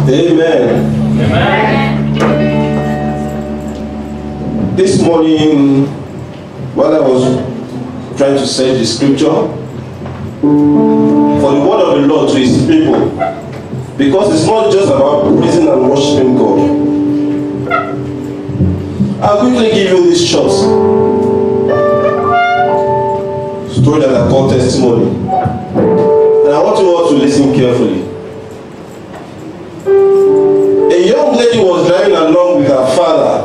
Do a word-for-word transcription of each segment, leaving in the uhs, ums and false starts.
Amen. Amen. This morning, while I was trying to search the scripture for the word of the Lord to his people, because it's not just about praising and worshiping God. I'll quickly give you this short story that I call testimony. And I want you all to listen carefully. A young lady was driving along with her father.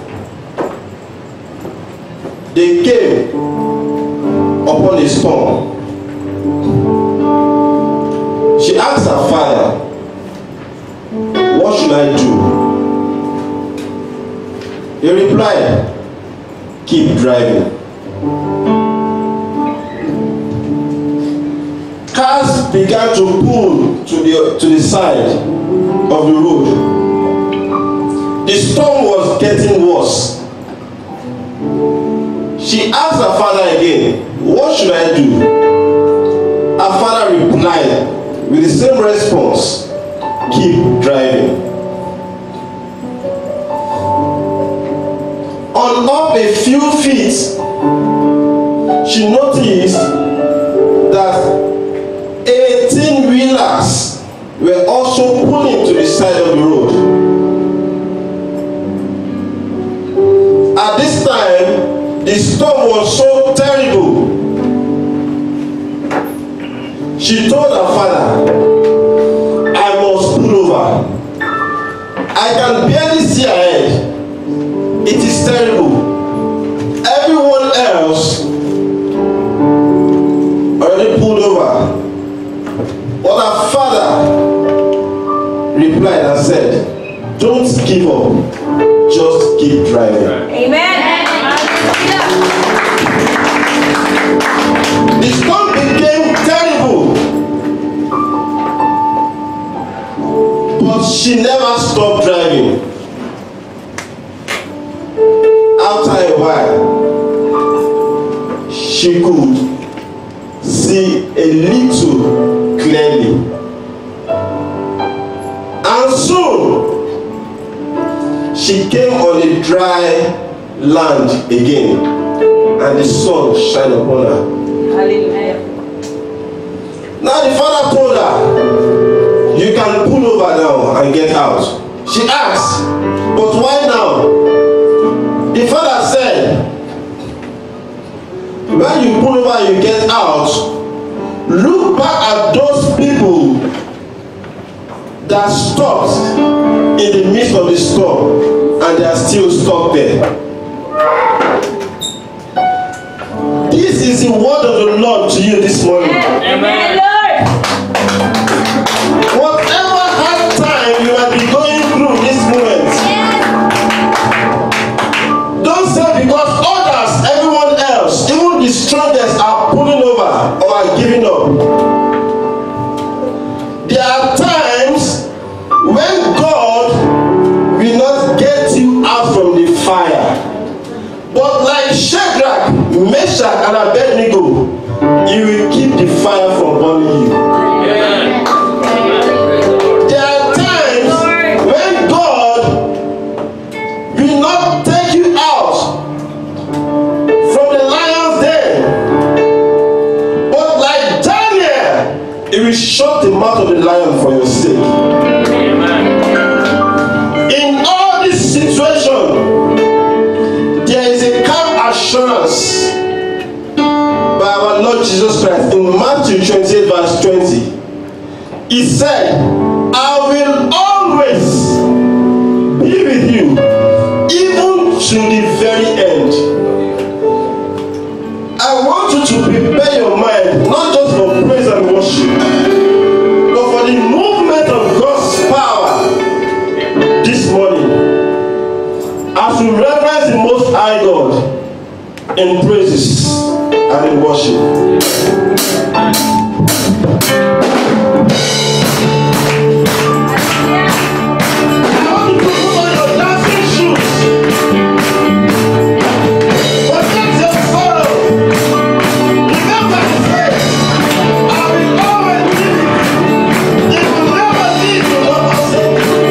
They came upon a storm. She asked her father, "What should I do?" He replied, "Keep driving." Cars began to pull to the, to the side of the road. The storm was getting worse. She asked her father again, "What should I do?" Her father replied with the same response, "Keep driving." On up a few feet, she noticed that eighteen wheelers were also pulling to the side of the road. At this time, the storm was so terrible. She told her father, "I must pull over. I can barely see ahead. It is terrible. Everyone else already pulled over." But her father replied and said, "Don't give up. Just keep driving." Amen. The storm became terrible, but she never stopped driving. After a while, she could see a little clearly. And soon, she came on a dry land again, and the sun shined upon her. Hallelujah. Now the father told her, "You can pull over now and get out." She asked, "But why now?" The father said, "When you pull over and you get out, look back at those people that stopped in the midst of the storm and they are still stuck there." This is the word of the Lord to you this morning. Amen, Lord. Whatever hard time you might be going through this moment, don't say because others, everyone else, even the strongest are pulling over or are giving up. There are times when God will not get you out from the fire. But like Shadrach, Meshach, and Abednego, he will keep the fire from burning you. Amen. There are times when God will not take you out from the lion's den. But like Daniel, he will shut the mouth of the lion for your sake. Amen. In all this situation, there is a calm assurance by our Lord Jesus Christ in Matthew twenty-eight verse twenty. He said, "I will always be with you, even to the very end." I want you to prepare your mind, not just for praise and worship, but for the movement of God's power this morning, as we reverence the Most High God in praises and in worship. I want you to put on your dancing shoes. Forget your sorrow. Remember to say, "I will always be with you. It will never leave you nor forsake you."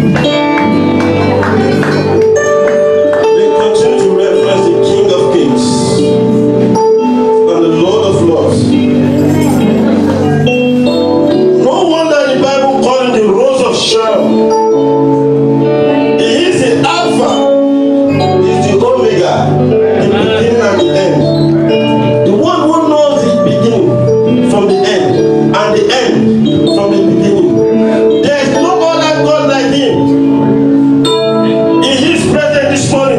They continue to reference the King of Kings and the Lord of Lords. No wonder the Bible called him the Rose of Sharon. He is the Alpha, he is the Omega, the beginning and the end. The one who knows the beginning from the end and the end from the beginning. There is no other God like him. He is present this morning.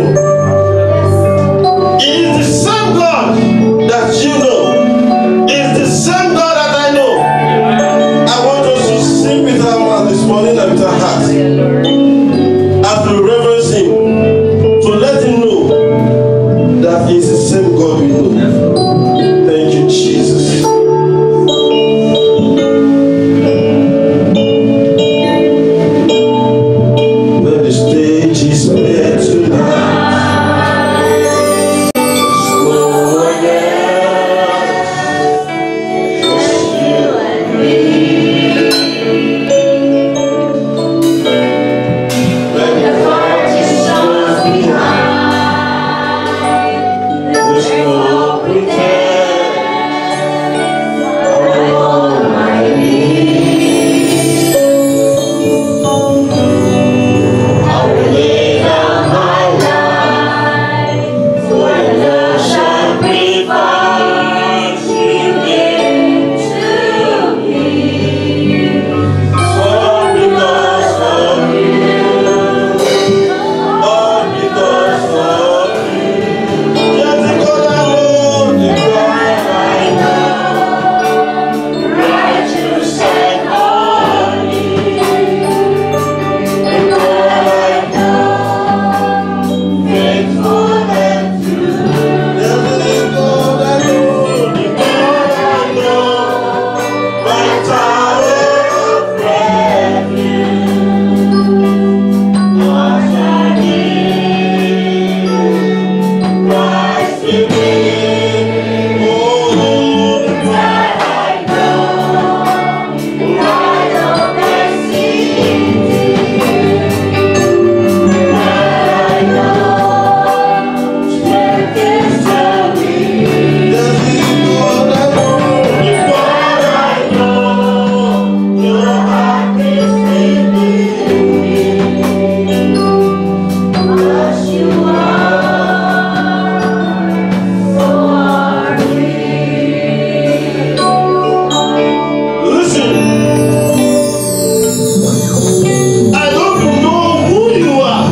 He is the same God that you know. He is the same God that I know. I want us to sing with our mouth this morning and with our hearts. As we reverence him, to let him know that he is the same God we know. Thank you, Jesus. When the stage is bare tonight, there's no one else, just you and me. When the curtain goes behind, there's no pretend. I'm on my knees. I will lay down my life for the sacrifice you gave to me. All because of you, all because of you. Just because I know, because I know, righteous and holy. Because I know, faithful and true. Just because I know, because I know, my tower of refuge. Cause I need Christ in me. Oh, that I know, light of the city. That I know, strength is to me. Just because I know, because I know, your heart is within me. Because you are, so are we. Listen, I don't know who you are,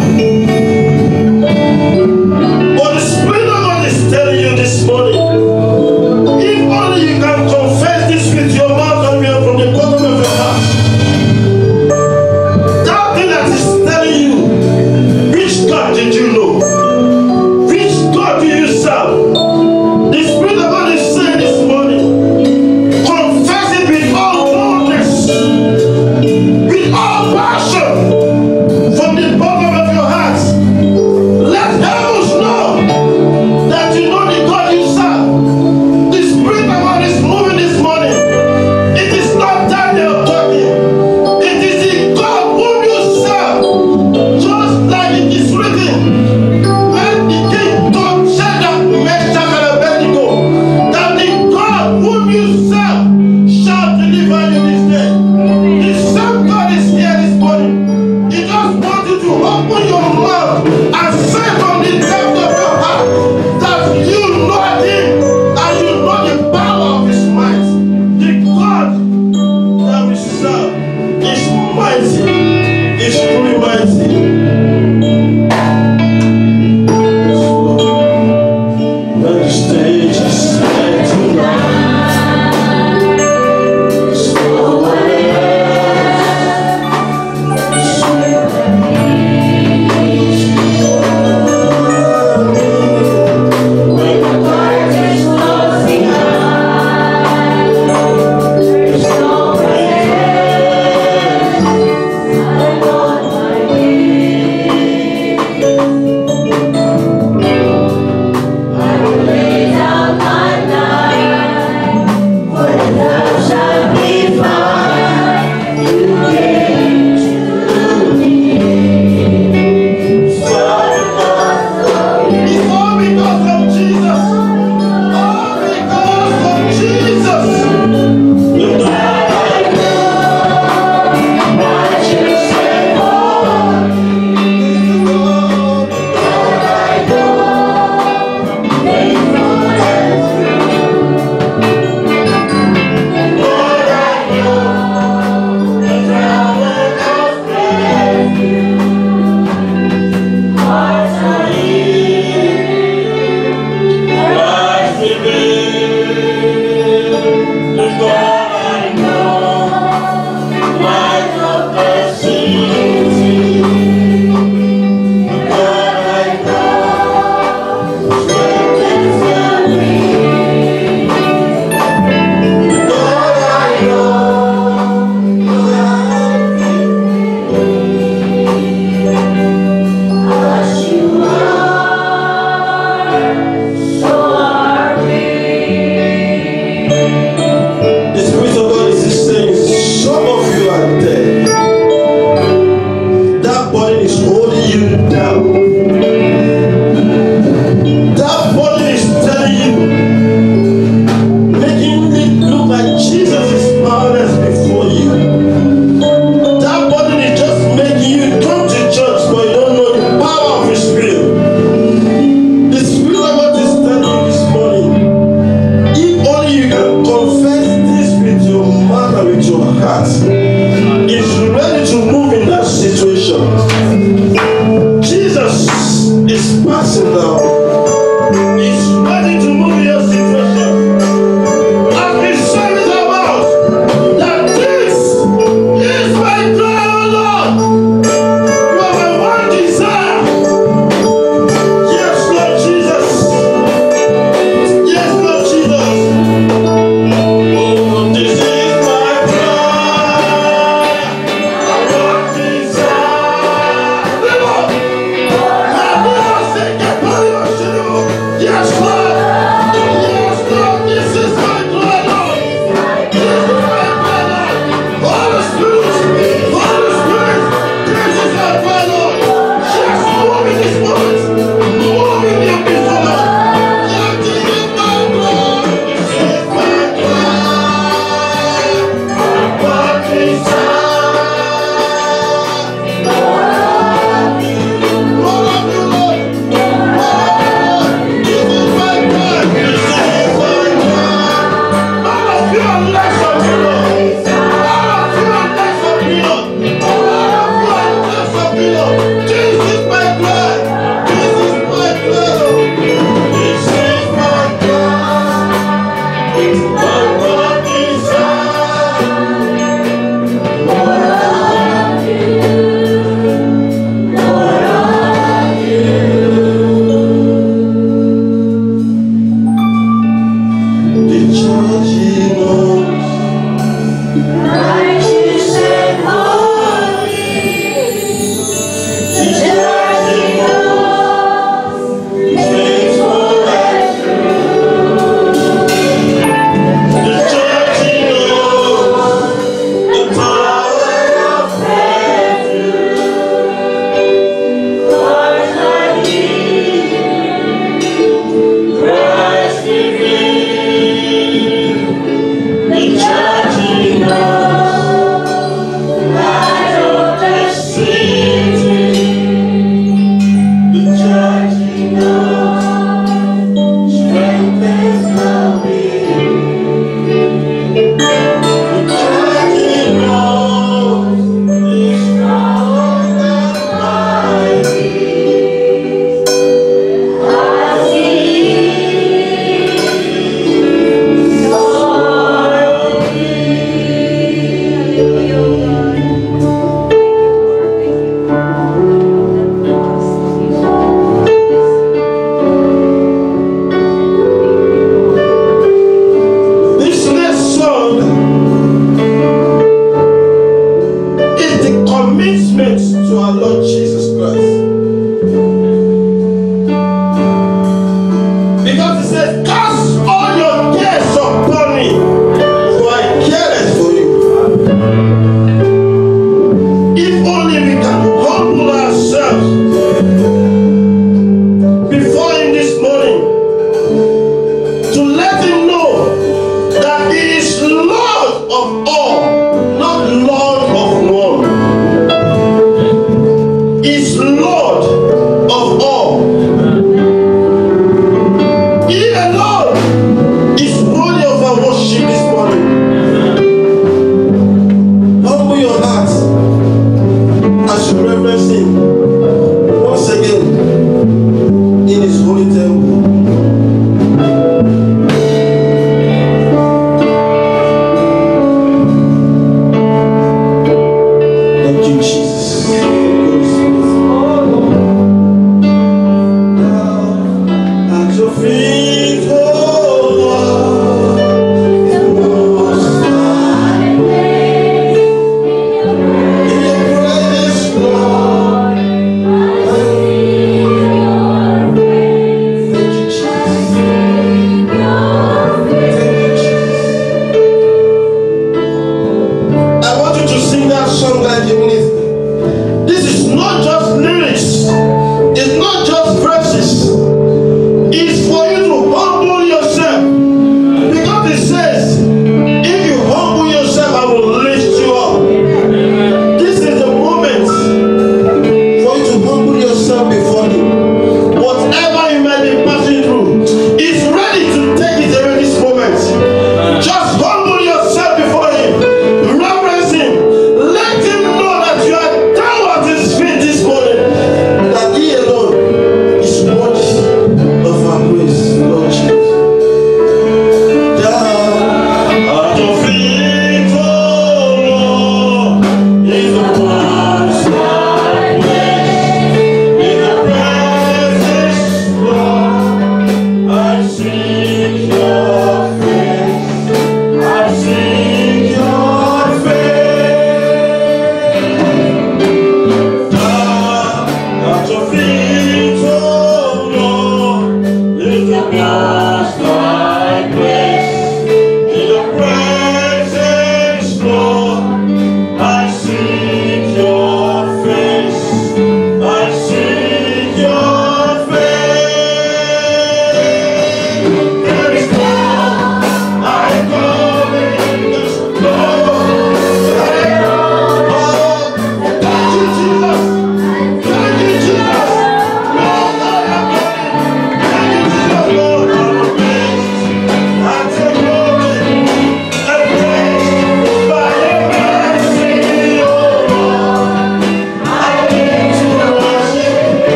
but the Spirit of God is telling you this morning. If only you can confess this with your mouth and from the bottom of your heart. That thing that is telling you, which God did you know? Which God do you serve? The Spirit of God is saying this morning, confess it with all boldness, with all passion, from the bottom of your heart. Let heavens know that you know the God you serve. The Spirit of God is moving this morning. It is not Daniel talking. It is the God whom you serve. Just like it is written, when the king told Shadrach, Meshach, and Abednego that the God whom you serve shall deliver you this day. The same God is here this morning. He just wants you to open your mouth and say from the depth of your heart that you know him and you know the power of his might. The God that we serve is mighty, is truly mighty. Yes, Lord. When the stage is set tonight, there's no one else, just you and me. passing now. He's ready to move your situation. As we sing it about that this is my prayer, O Lord. You are my one desire. Yes, Lord Jesus. Yes, Lord Jesus. Oh, this is my prayer. My one desire. Lord, yes, Lord. Yes, Lord. This is my prayer, Lord. This is my prayer, Lord. Holy Spirit, Holy Spirit, this is my prayer, Lord. Just move in this moment. Move in your people, Lord. Yes, this is my prayer. This is my prayer. My desire. More of you, Lord. This is my prayer. This is my prayer. All of you are less of me, Lord. All of you are less of me, Lord. All of you are less of me, Lord. This is my prayer. This is my prayer, Lord. This is my prayer. My one desire. More of you. More of you. The church knows. Righteous and holy, the church knows, faithful and The church knows the power of faith. Christ like He, Christ in me. The church knows, light of the city. The church knows, strengthens the weak. The church knows, is strong and mighty. I see This next song is the commitment to our Lord Jesus Christ. Because it says, cast all your cares upon me, for I care for you. If only we can humble ourselves before Him this morning to let Him know that He is Lord of all, not Lord of one. He's Lord